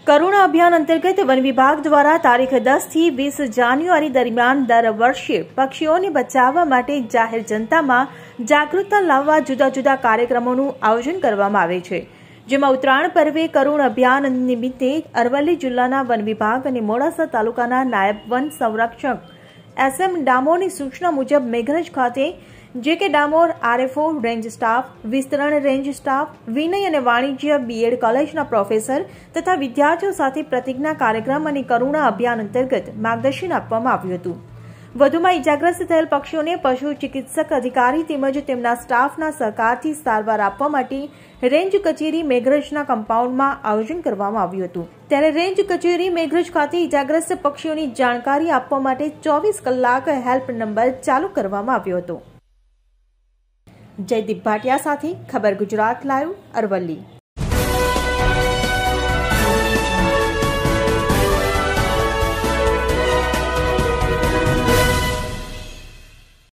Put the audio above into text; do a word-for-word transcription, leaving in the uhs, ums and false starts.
કરુણા અભિયાન અંતર્ગત વન વિભાગ દ્વારા તારીખ દસ થી વીસ જાન્યુઆરી દરમિયાન દર વર્ષે પક્ષીઓને બચાવવા માટે જાહેર જનતામાં જાગૃતતા લાવવા જુદા જુદા કાર્યક્રમોનું આયોજન કરવામાં આવે છે, જેમાં ઉત્તરાયણ પર્વે કરુણ અભિયાન નિમિત્તે અરવલ્લી જિલ્લાના વન વિભાગ અને મોડાસા તાલુકાના નાયબ વન સંરક્ષક એસ એમ ડામોરની સૂચના મુજબ મેઘરજ ખાતે J K Damor RFO range staff, વિસ્તરણ રેન્જ સ્ટાફ, વિનય અને વાણિજ્ય બીએડ કોલેજના પ્રોફેસર તથા વિદ્યાર્થીઓ સાથે પ્રતિજ્ઞા કાર્યક્રમ અને કરુણા અભિયાન અંતર્ગત માર્ગદર્શન આપવામાં આવ્યું હતું। વધુમાં ઇજાગ્રસ્ત થયેલ પક્ષીઓને પશુ ચિકિત્સક અધિકારી તેમજ તેમના સ્ટાફના સહકારથી સારવાર આપવા માટે રેન્જ કચેરી મેઘરજના કમ્પાઉન્ડમાં આયોજન કરવામાં આવ્યું હતું। ત્યારે રેન્જ કચેરી મેઘરજ ખાતે ઇજાગ્રસ્ત પક્ષીઓની જાણકારી આપવા માટે ચોવીસ કલાક હેલ્પ નંબર ચાલુ કરવામાં આવ્યો હતો। જયદીપ ભાટિયા સાથે ખબર ગુજરાત લાઈવ, અરવલ્લી।